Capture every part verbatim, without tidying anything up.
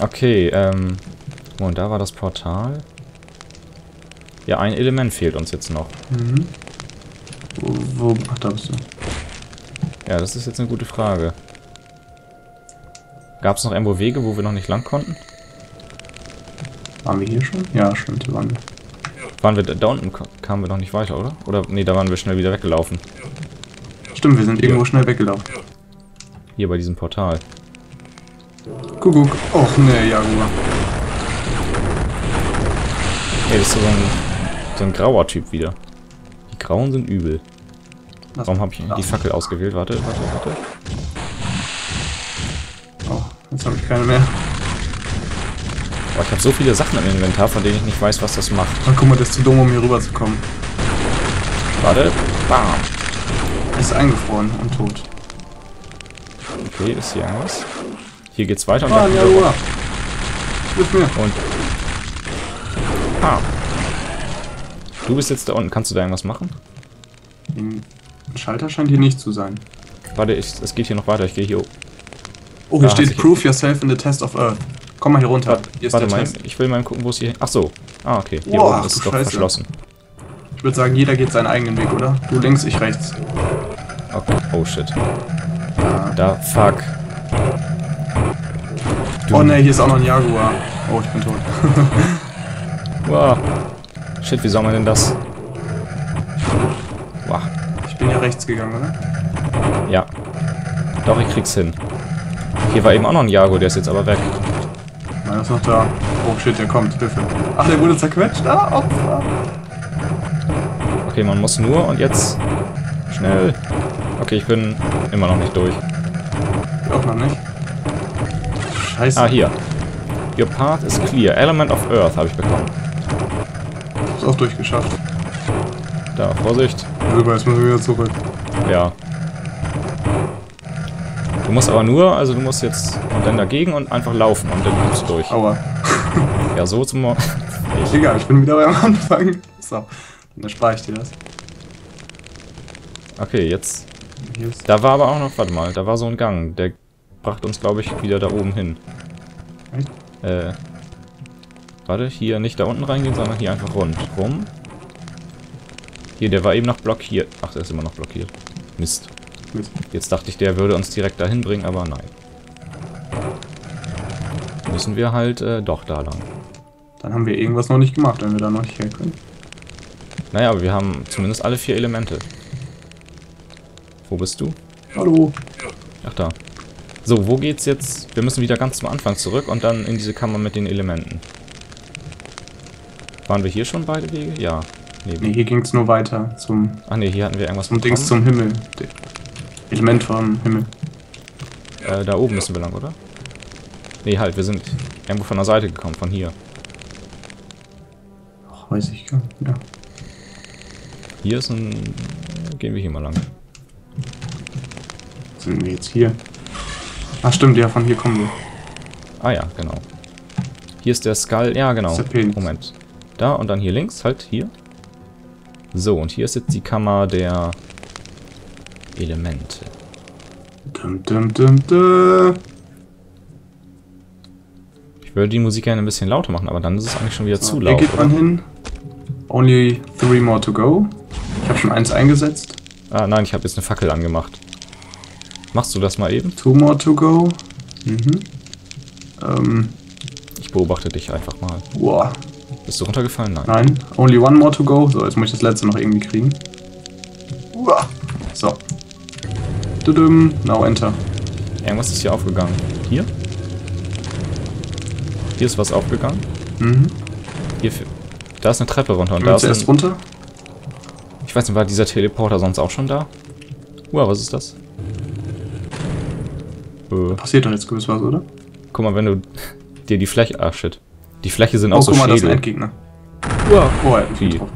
Okay, ähm... und da war das Portal. Ja, ein Element fehlt uns jetzt noch. Mhm. Wo, wo... Ach, da bist du. Ja, das ist jetzt eine gute Frage. Gab es noch irgendwo Wege, wo wir noch nicht lang konnten? Waren wir hier schon? Ja, stimmt, hier waren wir. Waren wir da, da unten kamen wir noch nicht weiter, oder? Oder nee, da waren wir schnell wieder weggelaufen. Stimmt, wir sind irgendwo schnell weggelaufen. Hier bei diesem Portal. Kuckuck. Och ne, Jaguar. Ey, das ist so ein, so ein grauer Typ wieder. Die Grauen sind übel. Was? Warum habe ich die Fackel ausgewählt? Warte, warte, warte. Oh, jetzt habe ich keine mehr. Boah, ich habe so viele Sachen im Inventar, von denen ich nicht weiß, was das macht. Ach, guck mal, das ist zu dumm, um hier rüber zu kommen. Warte. Bam. Ist eingefroren und tot. Okay, ist hier irgendwas? Hier geht's weiter und Ah, dann Jaguar. Hilf mir. Und... Ah. Du bist jetzt da unten. Kannst du da irgendwas machen? Ein Schalter scheint hier nicht zu sein. Warte, ich, es geht hier noch weiter. Ich gehe hier... Oh, hier Da steht hat sich- Prove yourself in the test of Earth. Komm mal hier runter. Hier ist Warte der mal, Test. ich will mal gucken, wo es hier... Ach so. Ah, okay. Hier Boah, oben ist du es doch Scheiße. verschlossen. Ich würde sagen, jeder geht seinen eigenen Weg, oder? Du links, ich rechts. Okay. Oh, shit. Da, fuck. Du. Oh ne, hier ist auch noch ein Jaguar. Oh, ich bin tot. Wow. Shit, wie soll man denn das... Wow. Ich bin ja rechts gegangen, oder? Ja. Doch, ich krieg's hin. Hier war eben auch noch ein Jaguar, der ist jetzt aber weg. Meiner ist noch da. Oh shit, der kommt. Hilfe. Ach, der wurde zerquetscht. Ah, Opfer. Okay, man muss nur und jetzt... Schnell. Okay, ich bin immer noch nicht durch. Ich auch noch nicht. Scheiße. Ah, hier. Your path is clear. Element of Earth habe ich bekommen. Ist auch durchgeschafft. Da, Vorsicht. Super, jetzt müssen wir wieder zurück. Ja. Du musst aber nur, also du musst jetzt und dann dagegen und einfach laufen und dann kommst du durch. Aua. Ja, so zum... Mo- Egal, ich bin wieder beim Anfang. So, dann spare ich dir das. Okay, jetzt... Hier ist Da war aber auch noch, warte mal, da war so ein Gang. Der brachte uns, glaube ich, wieder da oben hin. Äh... Warte, hier nicht da unten reingehen, sondern hier einfach rund. Rum. Hier, der war eben noch blockiert. Ach, der ist immer noch blockiert. Mist. Mist. Jetzt dachte ich, der würde uns direkt dahin bringen, aber nein. Müssen wir halt äh, doch da lang. Dann haben wir irgendwas noch nicht gemacht, wenn wir da noch nicht her können. Naja, aber wir haben zumindest alle vier Elemente. Wo bist du? Hallo. Ach, da. So, wo geht's jetzt? Wir müssen wieder ganz zum Anfang zurück und dann in diese Kammer mit den Elementen. Waren wir hier schon beide Wege? Ja. Nee, Ne, hier ging es nur weiter zum, ach nee, hier hatten wir irgendwas zum bekommen. Dings zum Himmel. Der Element vom Himmel. Äh, da oben müssen wir lang, oder? Nee, halt, wir sind irgendwo von der Seite gekommen, von hier. Ach, weiß ich gar nicht. Ja. Hier ist ein... Gehen wir hier mal lang. Sind wir jetzt hier? Ach stimmt, ja, von hier kommen wir. Ah ja, genau. Hier ist der Skull. Ja, genau. Das ist der Penis. Moment. Da und dann hier links, halt, hier. So, und hier ist jetzt die Kammer der Elemente. Dum, dum, dum, dum. Ich würde die Musik gerne ein bisschen lauter machen, aber dann ist es eigentlich schon wieder So, zu hier laut, geht man oder? hin. Only three more to go. Ich habe schon eins eingesetzt. Ah, nein, ich habe jetzt eine Fackel angemacht. Machst du das mal eben? Two more to go. Mhm. Ähm, Ich beobachte dich einfach mal. boah. Bist du runtergefallen? Nein. Nein. Only one more to go. So, jetzt muss ich das letzte noch irgendwie kriegen. Uah. So. Tudum. Now enter. Irgendwas ist hier aufgegangen. Hier? Hier ist was aufgegangen. Mhm. Hier, da ist eine Treppe runter und Gehen da wir ist zuerst ein, runter. ich weiß nicht, war dieser Teleporter sonst auch schon da? Uah, was ist das? Äh, Passiert doch jetzt gewiss was, oder? guck mal, wenn du dir die Fläche... Ah, shit. Die Fläche sind Oh, auch so guck mal, das ist ein Schädel. Endgegner. Uah. Oh, er hat mich Wie? getroffen.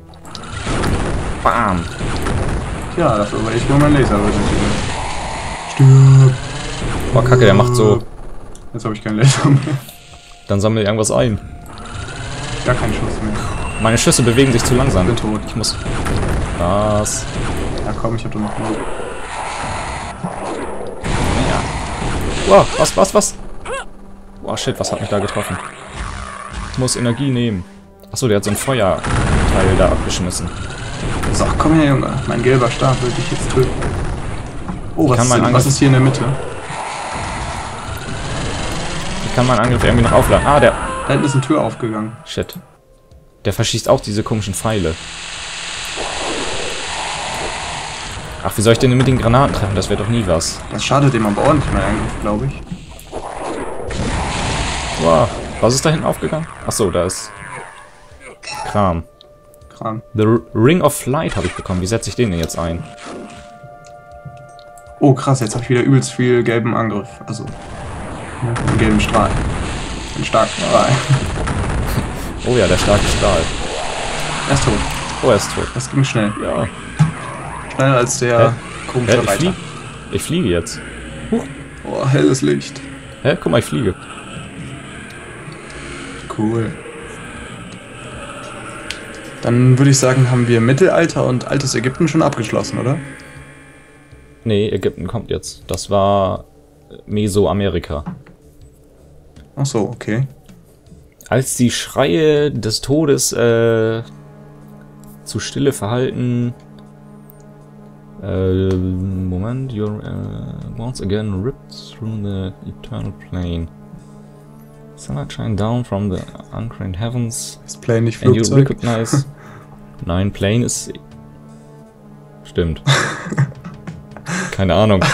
Bam. Ja, dafür war ich wohl mein Laser. Stirb. Boah, Kacke, der macht so... Jetzt habe ich keinen Laser mehr. Dann sammel irgendwas ein. Gar keinen Schuss mehr. Meine Schüsse bewegen sich zu langsam. Ich bin tot. Ich muss... Was? Ja komm, ich hab doch noch mal. Ja. Wow, was, was, was? Oh shit, was hat mich da getroffen? Ich muss Energie nehmen. Achso, der hat so ein Feuerteil da abgeschmissen. So, komm her, Junge. Mein gelber Stab will dich jetzt töten. Oh, was, kann ist, denn, was ist hier in der Mitte? Ich kann meinen Angriff irgendwie noch aufladen. Ah, der... Da hinten ist eine Tür aufgegangen. Shit. Der verschießt auch diese komischen Pfeile. Ach, wie soll ich den denn mit den Granaten treffen? Das wäre doch nie was. Das schadet dem aber ordentlich, mein Angriff, glaube ich. Wow. Was ist da hinten aufgegangen? Achso, da ist... Kram. Kram. The R Ring of Flight habe ich bekommen. Wie setze ich den denn jetzt ein? Oh, krass, jetzt habe ich wieder übelst viel gelben Angriff. Also, ja, einen gelben Strahl. Einen starken Strahl. Oh ja, der starke Strahl. Er ist tot. Oh, er ist tot. Das ging schnell. Ja. Schneller als der Hä? komische Hä? Ich, Reiter. flieg ich fliege jetzt. Huch. Oh, helles Licht. Hä? Guck mal, ich fliege. Cool. Dann würde ich sagen, haben wir Mittelalter und altes Ägypten schon abgeschlossen, oder? Nee, Ägypten kommt jetzt. Das war Mesoamerika. Ach so, okay. Als die Schreie des Todes äh, zu Stille verhalten. Äh, Moment, you're uh, once again ripped through the eternal plane. Sunlight shine down from the uncrane heavens. Ist Plane nicht And you Flugzeug? recognize. Nein, Plane ist. Stimmt. Keine Ahnung.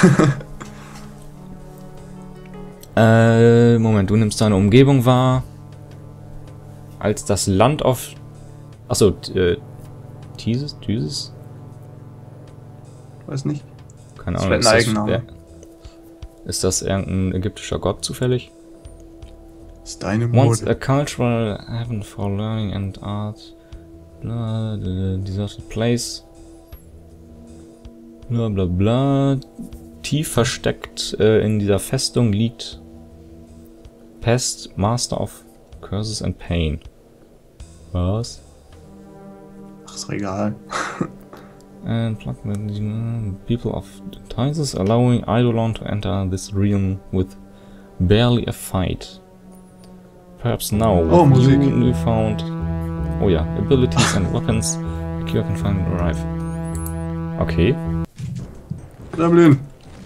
äh, Moment, du nimmst deine Umgebung wahr. Als das Land auf... Achso, äh... Thesis? Thesis? Weiß nicht. Keine Das Ahnung. wäre Ist ein das, Eigenname. wer, ist das irgendein ägyptischer Gott zufällig? Das ist deine Once Mode. a cultural heaven for learning and art. Bla, the deserted place. Bla bla bla. Tief versteckt äh, in dieser Festung liegt Pest, Master of Curses and Pain. Was? Ach, ist egal. And pluck the people of Tysus, allowing Eidolon to enter this realm with barely a fight. Perhaps now, with Oh, Musik. new, new found, oh ja, abilities and weapons, the cure can finally arrive. Okay. Gremlin.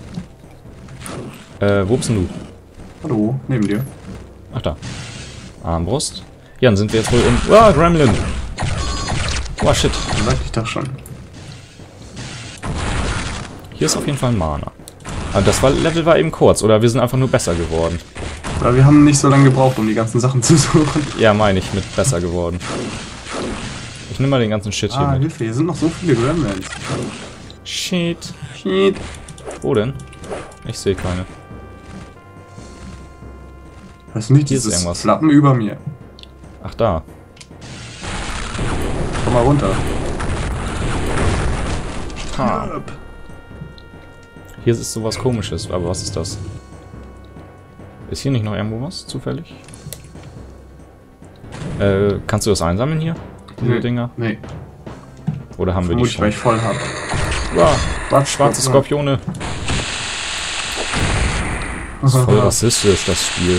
Äh, wo bist denn du? Hallo, neben dir. Ach da. Armbrust. Ja, dann sind wir jetzt wohl im... Ah, Gremlin! Oh, shit. Dann sag ich doch schon. Hier ist auf jeden Fall ein Mana. Aber das war, Level war eben kurz, oder wir sind einfach nur besser geworden. Aber wir haben nicht so lange gebraucht, um die ganzen Sachen zu suchen. Ja, meine ich mit besser geworden. Ich nehme mal den ganzen Shit hier Ah, mit. Hilfe, hier sind noch so viele Gremlins. Shit. Shit. Wo denn? Ich sehe keine. Weißt du nicht, Hier ist dieses irgendwas. Flappen über mir. Ach, da. Komm mal runter. Ha. Stirb. Hier ist sowas Komisches, aber was ist das? Ist hier nicht noch irgendwo was, zufällig? Äh, kannst du das einsammeln hier? Diese Nee. Dinger? Nee, Oder haben wir die vermutlich, weil schon? ich voll hab. Wow, Was? schwarze Skorpione. Das ist voll rassistisch, das Spiel.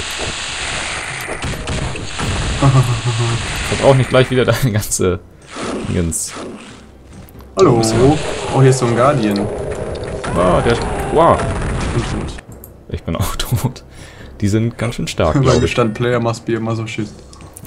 Ich hab auch nicht gleich wieder deine ganze Dingens. Hallo. Oh, hier ist so ein Guardian. Wow, der. Wow. Und tot. Ich bin auch tot. Die sind ganz schön stark, Beim glaube ich. Stand Player must be a Masochist.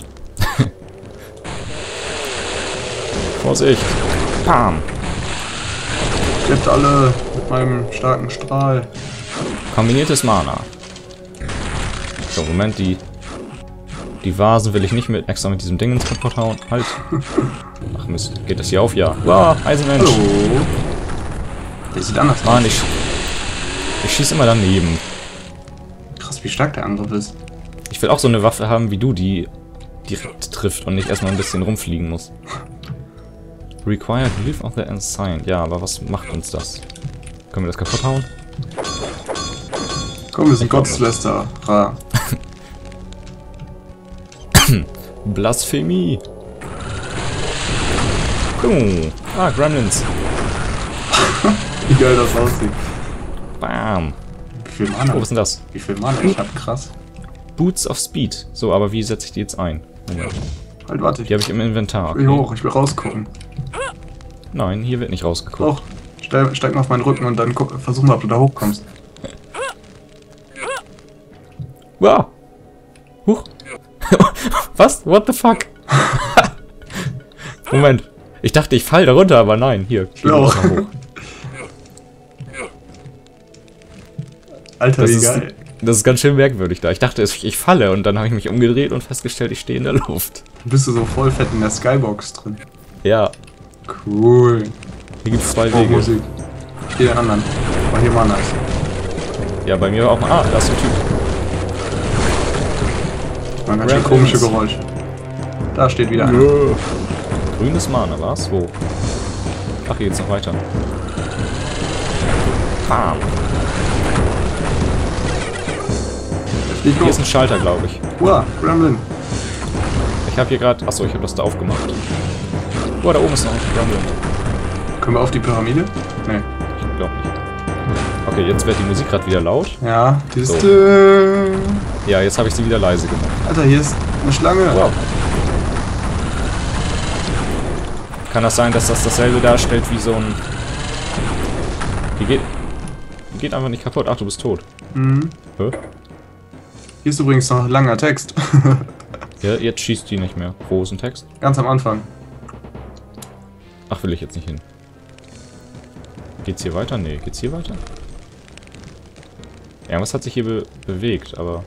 Vorsicht. Pam. Stirbt alle mit meinem starken Strahl. Kombiniertes Mana. So, Moment, die... Die Vasen will ich nicht mit extra mit diesem Ding ins kaputt hauen. Halt. Ach Mist, geht das hier auf? Ja. Wow, Eisenmensch. Hallo. Der sieht anders aus. Mann, ich... Ich schieße immer daneben. Krass, wie stark der Angriff ist. Ich will auch so eine Waffe haben wie du, die direkt trifft und nicht erstmal ein bisschen rumfliegen muss. Required Relief of the Ensign. Ja, aber was macht uns das? Können wir das kaputt hauen? Komm, wir sind Gotteslästerer. Blasphemie. Oh. Ah, Gremlins. Wie geil das aussieht. Bam. Wie viel Mana? Oh, was ist denn das? Wie viel Mana ich hab, krass. Boots of Speed. So, aber wie setze ich die jetzt ein? Moment. Halt, warte. Die habe ich im Inventar. Ich will hoch, ich will rausgucken. Nein, hier wird nicht rausgeguckt. Doch. Steig, steig mal auf meinen Rücken und dann guck, versuch mal, ob du da hochkommst. Wow. Huch. Was? What the fuck? Moment. Ich dachte, ich fall da runter, aber nein. Hier. Ich auch. Hoch. Alter, das wie ist, geil. Das ist ganz schön merkwürdig da. Ich dachte, ich falle und dann habe ich mich umgedreht und festgestellt, ich stehe in der Luft. Bist du so voll fett in der Skybox drin? Ja. Cool. Hier gibt es zwei Oh, Wege. Musik. Ich gehe den anderen. War hier mal nice. Ja, bei mir war auch mal... Ah, da ist ein Typ. Man hat schon komische Geräusche. Da steht wieder einer. Grünes Mana, was? Wo? Ach, hier geht's noch weiter. Bam. Hier ist ein Schalter, glaube ich. Uah, Gremlin. Ich habe hier gerade... Achso, ich habe das da aufgemacht. Boah, da oben ist noch ein Gremlin. Können wir auf die Pyramide? Nee. Ich glaube nicht. Okay, jetzt wird die Musik gerade wieder laut. Ja, dieses... So. Ja, jetzt habe ich sie wieder leise gemacht. Alter, hier ist eine Schlange. Wow. Kann das sein, dass das dasselbe darstellt wie so ein... Die geht... Die geht einfach nicht kaputt. Ach, du bist tot. Mhm. Hä? Hier ist übrigens noch ein langer Text. Ja, jetzt schießt die nicht mehr. Wo ist ein Text? Ganz am Anfang. Ach, will ich jetzt nicht hin. Geht's hier weiter? Nee, geht's hier weiter? Irgendwas hat sich hier be bewegt, aber...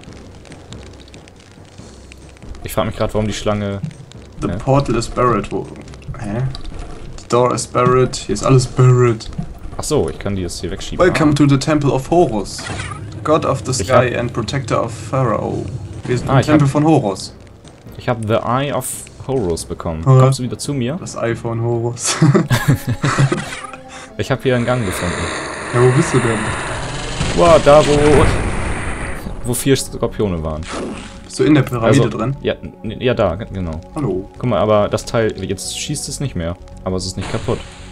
Ich frage mich gerade, warum die Schlange... The Hä? portal is buried. Wo? Hä? The door is buried. Hier ist alles buried. Ach so, ich kann die jetzt hier wegschieben. Welcome to the Temple of Horus. God of the Ich Sky hab- and Protector of Pharaoh. Wir sind Ah, im ich Tempel hab- von Horus. Ich habe The Eye of Horus bekommen. Hä? Kommst du wieder zu mir? Das Ei von Horus. Ich habe hier einen Gang gefunden. Ja, wo bist du denn? Wow, da wo... Wo vier Skorpione waren. Bist du in der Pyramide Also, drin? Ja, n- ja, da, genau. Hallo. Guck mal, aber das Teil... Jetzt schießt es nicht mehr. Aber es ist nicht kaputt.